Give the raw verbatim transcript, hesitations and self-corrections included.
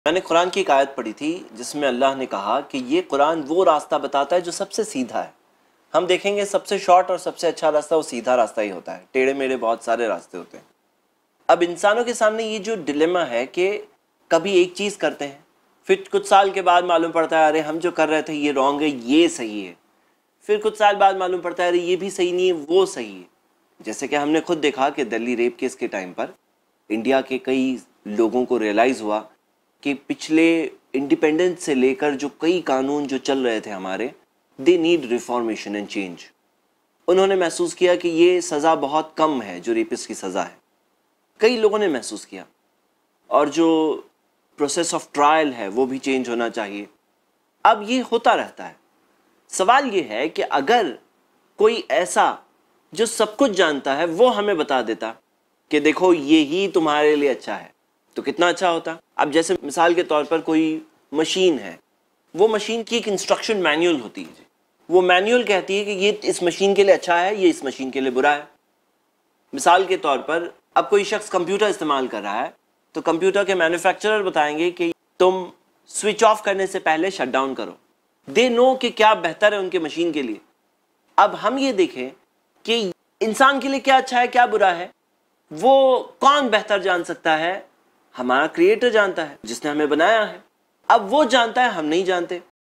मैंने कुरान की एक आयत पढ़ी थी जिसमें अल्लाह ने कहा कि ये कुरान वो रास्ता बताता है जो सबसे सीधा है। हम देखेंगे सबसे शॉर्ट और सबसे अच्छा रास्ता वो सीधा रास्ता ही होता है, टेढ़े मेढ़े बहुत सारे रास्ते होते हैं। अब इंसानों के सामने ये जो डिलेमा है कि कभी एक चीज़ करते हैं, फिर कुछ साल के बाद मालूम पड़ता है अरे हम जो कर रहे थे ये रॉन्ग है, ये सही है। फिर कुछ साल बाद मालूम पड़ता है अरे ये भी सही नहीं है, वो सही है। जैसे कि हमने खुद देखा कि दिल्ली रेप केस के टाइम पर इंडिया के कई लोगों को रियलाइज़ हुआ कि पिछले इंडिपेंडेंस से लेकर जो कई कानून जो चल रहे थे हमारे, they need reformation and change. उन्होंने महसूस किया कि ये सज़ा बहुत कम है जो रेपिस्ट की सज़ा है, कई लोगों ने महसूस किया। और जो प्रोसेस ऑफ ट्रायल है वो भी चेंज होना चाहिए। अब ये होता रहता है। सवाल ये है कि अगर कोई ऐसा जो सब कुछ जानता है वो हमें बता देता कि देखो ये ही तुम्हारे लिए अच्छा है, तो कितना अच्छा होता। अब जैसे मिसाल के तौर पर कोई मशीन है, वो मशीन की एक इंस्ट्रक्शन मैनुअल होती है। वो मैनुअल कहती है कि ये इस मशीन के लिए अच्छा है, ये इस मशीन के लिए बुरा है। मिसाल के तौर पर अब कोई शख्स कंप्यूटर इस्तेमाल कर रहा है तो कंप्यूटर के मैन्युफैक्चरर बताएंगे कि तुम स्विच ऑफ करने से पहले शट डाउन करो। दे नो कि क्या बेहतर है उनके मशीन के लिए। अब हम ये देखें कि इंसान के लिए क्या अच्छा है क्या बुरा है, वो कौन बेहतर जान सकता है? हमारा क्रिएटर जानता है जिसने हमें बनाया है। अब वो जानता है, हम नहीं जानते।